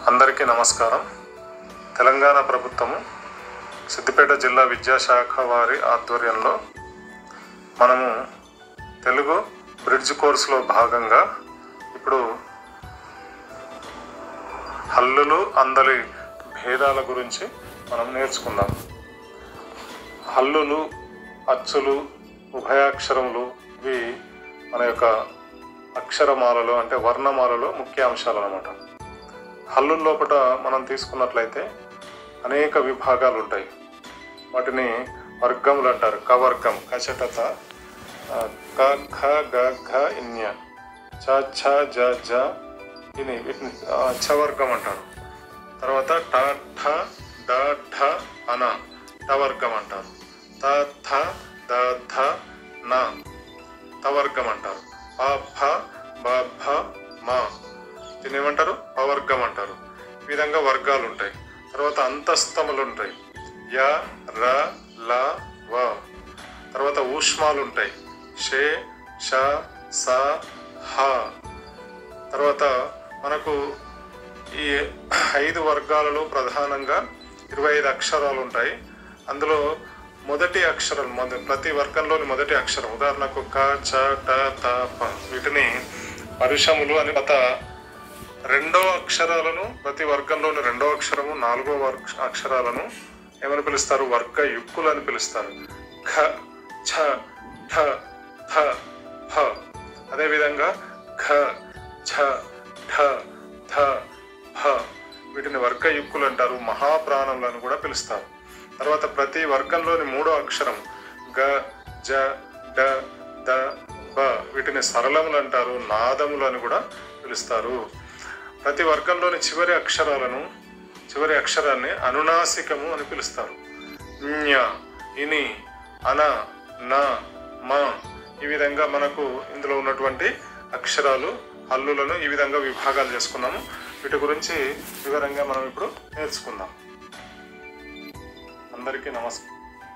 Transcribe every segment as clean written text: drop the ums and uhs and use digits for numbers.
అందరికీ నమస్కారం. తెలంగాణ ప్రభుత్వము సిద్దిపేట జిల్లా విద్యాశాఖ వారి ఆధ్వర్యంలో మనము తెలుగు బ్రిడ్జ్ కోర్సులో భాగంగా ఇప్పుడు హల్లులు అందలి భేదాల గురించి మనం నేర్చుకుందాం. హల్లులు, అచ్చులు, ఉభయాక్షరములు ఇవి మన యొక్క అక్షరమాలలో అంటే వర్ణమాలలో ముఖ్య అంశాలు అన్నమాట. హల్లుల లోపల మనం తీసుకున్నట్లయితే అనేక విభాగాలు ఉంటాయి. వాటిని వర్గములు అంటారు. కవర్గం, కచటత, క ఖ గ ఘ ఇన్య, చ ఛ జ జ ఇని, వీటిని ఛవర్గం అంటారు. తర్వాత ట ఠ డ ఢ అన టవర్గం అంటారు. త థ ద ధ న తవర్గం అంటారు. ప ఫ బ భ మ దీన్ని ఏమంటారు? పవర్గం అంటారు. ఈ విధంగా వర్గాలు ఉంటాయి. తర్వాత అంతస్తములు ఉంటాయి. య ర ల వ. తర్వాత ఊష్మాలు ఉంటాయి. షే ష స హ. తర్వాత మనకు ఈ 5 వర్గాలలో ప్రధానంగా 25 అక్షరాలు ఉంటాయి. అందులో మొదటి అక్షరం ప్రతి వర్గంలోని మొదటి అక్షరం, ఉదాహరణకు క చ ట త ప, వీటిని పరుషములు అని. రెండో అక్షరాలను, ప్రతి వర్గంలోని రెండో అక్షరము, 4వ అక్షరాలను ఏమని పిలుస్తారు? వర్గ యుక్కులు అని పిలుస్తారు. ఖ ఛ ఠ థ ఫ. అదేవిధంగా ఘ ఛ ఠ థ ఫ వీటిని వర్గ యుక్కులు అంటారు. మహాప్రాణములను కూడా పిలుస్తారు. తర్వాత ప్రతి వర్గంలోని 3వ అక్షరం గ జ డ ద బ, వీటిని సరళములు అంటారు. నాదములు అని కూడా పిలుస్తారు. ప్రతి వర్గంలోని చివరి అక్షరాన్ని అనునాసికము అని పిలుస్తారు. ఞ, ఇని, అన, న, మ. ఈ విధంగా మనకు ఇందులో ఉన్నటువంటి అక్షరాలు, హల్లులను ఈ విధంగా విభాగాలు చేసుకున్నాము. వీటి గురించి వివరంగా మనం ఇప్పుడు నేర్చుకుందాం. అందరికీ నమస్కారం.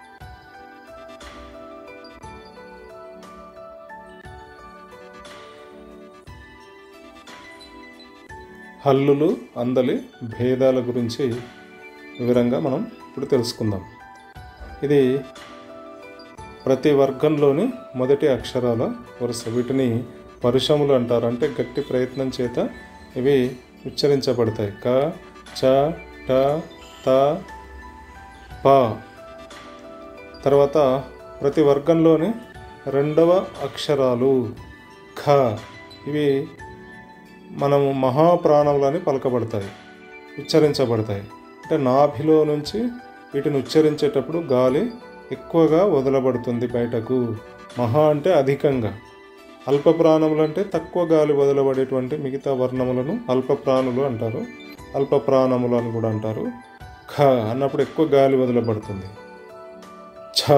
హల్లులు అందలి భేదాల గురించి వివరంగా మనం ఇప్పుడు తెలుసుకుందాం. ఇది ప్రతి వర్గంలోని మొదటి అక్షరాల వరుస. వీటిని పరుషములు అంటారు. అంటే గట్టి ప్రయత్నం చేత ఇవి ఉచ్చరించబడతాయి. క చ ట త ప. తర్వాత ప్రతి వర్గంలోని రెండవ అక్షరాలు ఖ. ఇవి మనము మహాప్రాణములని పలకబడతాయి, ఉచ్చరించబడతాయి. అంటే నాభిలో నుంచి వీటిని ఉచ్చరించేటప్పుడు గాలి ఎక్కువగా వదలబడుతుంది బయటకు. మహా అంటే అధికంగా, అల్ప ప్రాణములు అంటే తక్కువ గాలి వదలబడేటువంటి మిగతా వర్ణములను అల్ప ప్రాణులు అంటారు. అల్ప ప్రాణములు అని కూడా అంటారు. ఖ అన్నప్పుడు ఎక్కువ గాలి వదలబడుతుంది. ఛ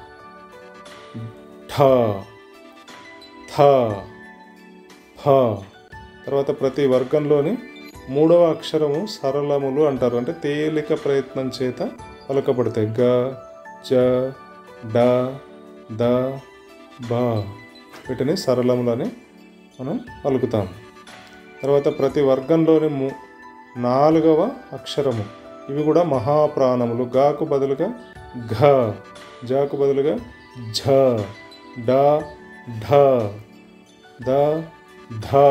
ఠ థ ఫ. తర్వాత ప్రతి వర్గంలోని 3వ అక్షరము సరళములు అంటారు. అంటే తేలిక ప్రయత్నం చేత పలకబడతాయి. గ జ డ ద బ. వీటిని సరళములని మనం పలుకుతాం. తర్వాత ప్రతి వర్గంలోని 4వ అక్షరము, ఇవి కూడా మహాప్రాణములు. గాకు బదులుగా ఘ, జాకు బదులుగా ఝ, డ ఢ ద ధ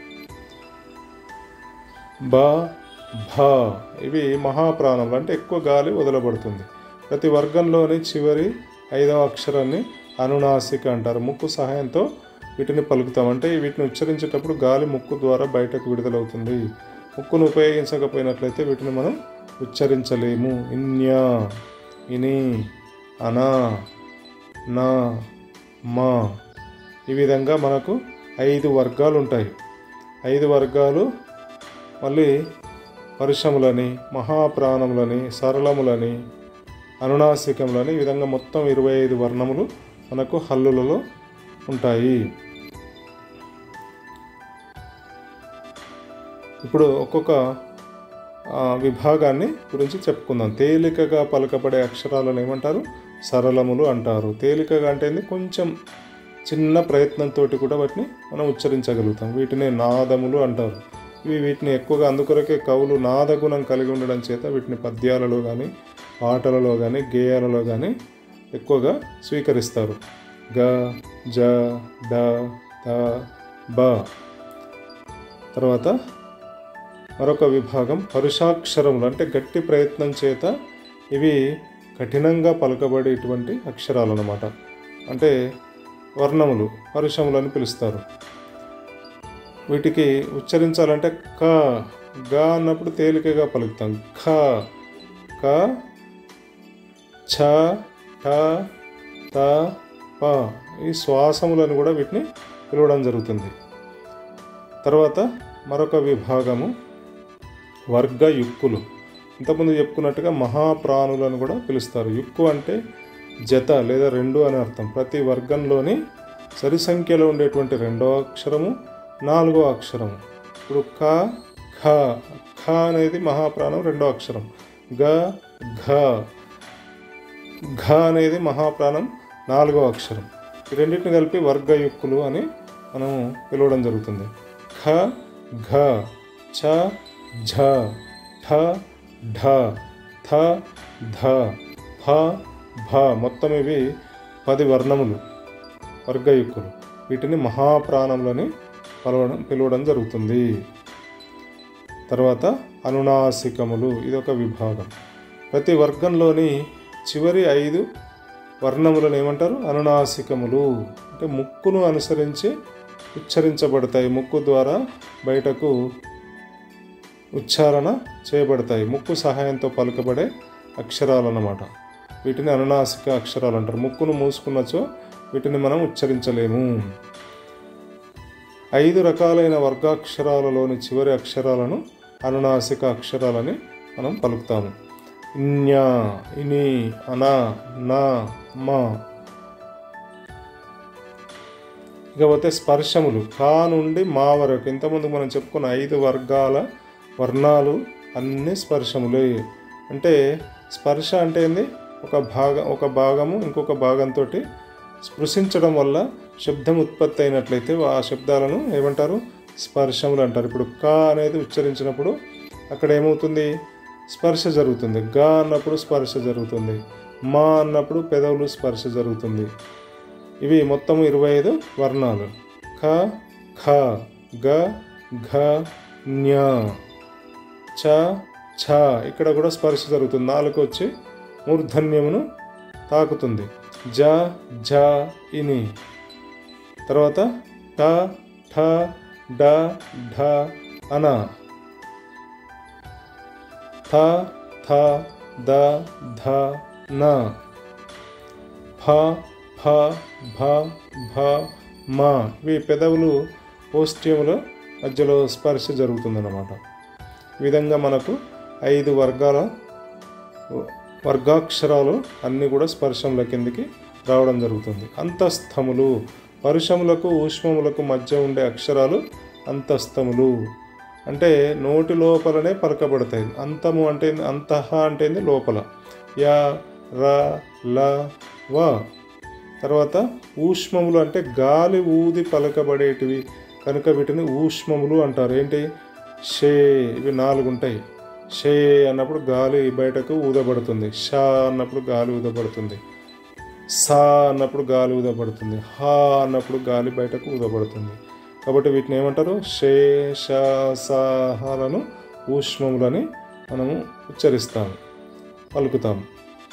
బ భ. ఇవి మహాప్రాణములు. అంటే ఎక్కువ గాలి వదలబడుతుంది. ప్రతి వర్గంలోని చివరి 5వ అక్షరాన్ని అనునాసిక అంటారు. ముక్కు సహాయంతో వీటిని పలుకుతాం. అంటే వీటిని ఉచ్చరించేటప్పుడు గాలి ముక్కు ద్వారా బయటకు విడుదలవుతుంది. ముక్కును ఉపయోగించకపోయినట్లయితే వీటిని మనం ఉచ్చరించలేము. ఇన్య, ఇని, అన, న, మ. ఈ విధంగా మనకు 5 వర్గాలు ఉంటాయి. 5 వర్గాలు మళ్ళీ పరుషములని, మహాప్రాణములని, సరళములని, అనునాసికములని, ఈ విధంగా మొత్తం 25 వర్ణములు మనకు హల్లులలో ఉంటాయి. ఇప్పుడు ఒక్కొక్క విభాగాన్ని గురించి చెప్పుకుందాం. తేలికగా పలకబడే అక్షరాలను ఏమంటారు? సరళములు అంటారు. తేలికగా అంటే కొంచెం చిన్న ప్రయత్నంతో కూడా వాటిని మనం ఉచ్చరించగలుగుతాం. వీటిని నాదములు అంటారు. వీటిని ఎక్కువగా అందుకొరకే కవులు నాదగుణం కలిగి ఉండడం చేత వీటిని పద్యాలలో కానీ పాటలలో కానీ గేయాలలో కానీ ఎక్కువగా స్వీకరిస్తారు. గ, జ, డ, త, బ. తర్వాత మరొక విభాగం పరుషాక్షరములు, అంటే గట్టి ప్రయత్నం చేత ఇవి కఠినంగా పలకబడేటువంటి అక్షరాలు అన్నమాట. అంటే వర్ణములు, పరుషములు అని పిలుస్తారు. వీటికి ఉచ్చరించాలంటే క, గ అన్నప్పుడు తేలికగా పలుకుతాం. ఖ, క, ఛ, ఠ, త, ప. ఈ శ్వాసములను కూడా వీటిని పిలవడం జరుగుతుంది. తర్వాత మరొక విభాగము వర్గ యుక్కులు. ఇంతకుముందు చెప్పుకున్నట్టుగా మహాప్రాణులను కూడా పిలుస్తారు. యుక్కు అంటే జత లేదా రెండు అని అర్థం. ప్రతి వర్గంలోని సరి సంఖ్యలో ఉండేటువంటి రెండవ అక్షరము, నాలుగో అక్షరము. ఇప్పుడు క, ఖ. ఖ అనేది మహాప్రాణం రెండో అక్షరం. గ, ఘ. ఘ అనేది మహాప్రాణం నాలుగో అక్షరం. ఈ రెండింటిని కలిపి వర్గయుక్కులు అని మనం పిలవడం జరుగుతుంది. ఖ, ఘ, ఛ, ఝ, ఠ, ఢ, థ, ధ, ఫ, భ. మొత్తం ఇవి 10 వర్ణములు, వర్గయుక్కులు. వీటిని మహాప్రాణములని పిలవడం జరుగుతుంది. తర్వాత అనునాసికములు, ఇదొక విభాగం. ప్రతి వర్గంలోని చివరి 5 వర్ణములను ఏమంటారు? అనునాసికములు. అంటే ముక్కును అనుసరించి ఉచ్చరించబడతాయి. ముక్కు ద్వారా బయటకు ఉచ్చారణ చేయబడతాయి. ముక్కు సహాయంతో పలుకబడే అక్షరాలు అన్నమాట. వీటిని అనునాసిక అక్షరాలు అంటారు. ముక్కును మూసుకున్నచో వీటిని మనం ఉచ్చరించలేము. 5 రకాలైన వర్గాక్షరాలలోని చివరి అక్షరాలను అనునాసిక అక్షరాలని మనం పలుకుతాము. ఇన్య, ఇని, అన, న, మ. ఇకపోతే స్పర్శములు. కా నుండి మా వరకు. ఇంతకుముందు మనం చెప్పుకున్న 5 వర్గాల వర్ణాలు అన్ని స్పర్శములే. అంటే స్పర్శ అంటే ఏంది? ఒక భాగము ఇంకొక భాగంతో స్పృశించడం వల్ల శబ్దం ఉత్పత్తి అయినట్లయితే ఆ శబ్దాలను ఏమంటారు? స్పర్శములు అంటారు. ఇప్పుడు కా అనేది ఉచ్చరించినప్పుడు అక్కడ ఏమవుతుంది? స్పర్శ జరుగుతుంది. గా అన్నప్పుడు స్పర్శ జరుగుతుంది. మా అన్నప్పుడు పెదవులు స్పర్శ జరుగుతుంది. ఇవి మొత్తం 25 వర్ణాలు. ఖ, ఖ, గ, ఘ, ఞ, చ, ఛ. ఇక్కడ కూడా స్పర్శ జరుగుతుంది. నాలుక వచ్చి మూర్ధన్యమును తాకుతుంది. జ, ఝ, ఇని. తర్వాత ట, ఠ, డ, ఢ, అన. థ, థ, ద, ధ, న. ఫ, ఫ, భ, భ, మ. ఇవి పెదవులు ఓష్ట్యముల మధ్యలో స్పర్శ జరుగుతుందన్నమాట. ఈ విధంగా మనకు 5 వర్గాక్షరాలు అన్నీ కూడా స్పర్శముల కిందికి రావడం జరుగుతుంది. అంతస్థములు. పరుషములకు ఊష్మములకు మధ్య ఉండే అక్షరాలు అంతస్థములు. అంటే నోటి లోపలనే పలకబడతాయి. అంతము అంటే అంతః అంటే లోపల. య, ర, ల, వ. తర్వాత ఊష్మములు అంటే గాలి ఊది పలకబడేటివి కనుక వీటిని ఊష్మములు అంటారు. ఏంటి? షే. ఇవి 4 ఉంటాయి. షే అన్నప్పుడు గాలి బయటకు ఊదబడుతుంది. షా అన్నప్పుడు గాలి ఊదబడుతుంది. సా అన్నప్పుడు గాలి ఊదబడుతుంది. హా అన్నప్పుడు గాలి బయటకు ఊదబడుతుంది. కాబట్టి వీటిని ఏమంటారు? షే, ష, సా, హాలను ఊష్మములని మనము ఉచ్చరిస్తాము, పలుకుతాము.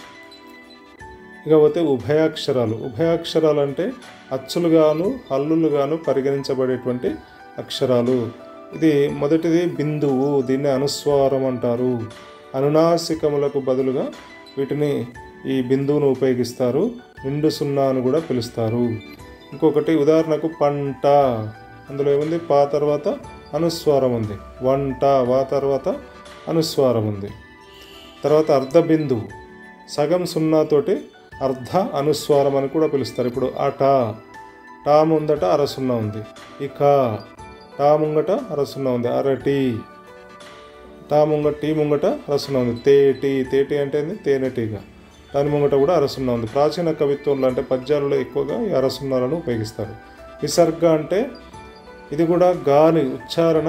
ఇకపోతే ఉభయాక్షరాలు. ఉభయాక్షరాలు అంటే అచ్చులుగాను హల్లులుగాను పరిగణించబడేటువంటి అక్షరాలు. ఇది మొదటిది బిందువు. దీన్ని అనుస్వారం అంటారు. అనునాసికములకు బదులుగా వీటిని ఈ బిందువును ఉపయోగిస్తారు. నిండు సున్నా అని కూడా పిలుస్తారు. ఇంకొకటి ఉదాహరణకు పంట. అందులో ఏముంది? పా తర్వాత అనుస్వారం ఉంది. వంట. వా తర్వాత అనుస్వారం ఉంది. తర్వాత అర్ధ బిందువు. సగం సున్నాతోటి అర్ధ అనుస్వారం అని కూడా పిలుస్తారు. ఇప్పుడు అట. టా ముందట అరసున్నా ఉంది. ఇక టా ముంగట అరసున్నా ఉంది. అరటి. టా ముంగట టీ ముంగట అరసున్నా ఉంది. తేటి. తేటి అంటే తేనెటీగ. దాని ముంగట కూడా అరసున్నా ఉంది. ప్రాచీన కవిత్వంలో అంటే పద్యాలలో ఎక్కువగా ఈ అరసున్నాలను ఉపయోగిస్తారు. విసర్గ అంటే ఇది కూడా గాలి ఉచ్చారణ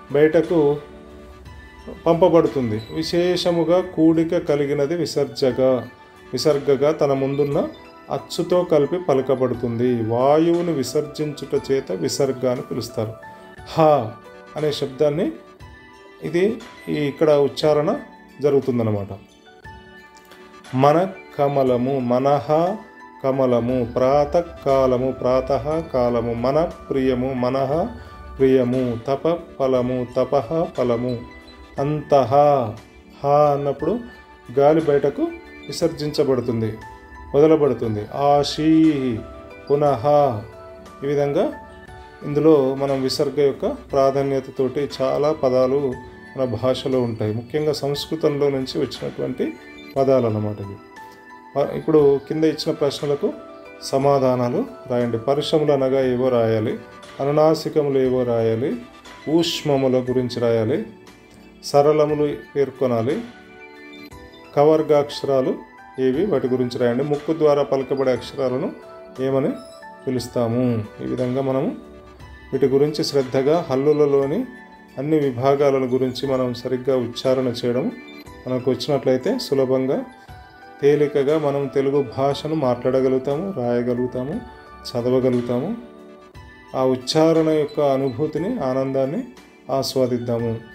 బయటకు పంపబడుతుంది. విశేషముగా కూడిక కలిగినది విసర్గగా తన ముందున్న అచ్చుతో కలిపి పలకబడుతుంది. వాయువును విసర్జించుట చేత విసర్గ అని పిలుస్తారు. హ అనే శబ్దాన్ని ఇక్కడ ఉచ్చారణ జరుగుతుందన్నమాట. మన కమలము, మనః కమలము, ప్రాతకాలము, ప్రాతః కాలము, మన ప్రియము, మనః ప్రియము, తప ఫలము, తపః ఫలము, అంతః హ అన్నప్పుడు గాలి బయటకు విసర్జించబడుతుంది, వదలబడుతుంది. ఆశీ పునః. ఈ విధంగా ఇందులో మనం విసర్గ యొక్క ప్రాధాన్యతతోటి చాలా పదాలు మన భాషలో ఉంటాయి. ముఖ్యంగా సంస్కృతంలో నుంచి వచ్చినటువంటి పదాలు అన్నమాట ఇవి. ఇప్పుడు కింద ఇచ్చిన ప్రశ్నలకు సమాధానాలు రాయండి. పరుషములు అనగా ఏవో రాయాలి, అనునాసికములు ఏవో రాయాలి, ఊష్మముల గురించి రాయాలి, సరళములు పేర్కొనాలి, కవర్గాక్షరాలు ఏవి వాటి గురించి రాయండి, ముక్కు ద్వారా పలకబడే అక్షరాలను ఏమని పిలుస్తాము. ఈ విధంగా మనము వీటి గురించి శ్రద్ధగా హల్లులలోని అన్ని విభాగాల గురించి మనం సరిగ్గా ఉచ్చారణ చేయడం మనకు వచ్చినట్లయితే సులభంగా తేలికగా మనం తెలుగు భాషను మాట్లాడగలుగుతాము, రాయగలుగుతాము, చదవగలుగుతాము. ఆ ఉచ్చారణ యొక్క అనుభూతిని, ఆనందాన్ని ఆస్వాదిద్దాము.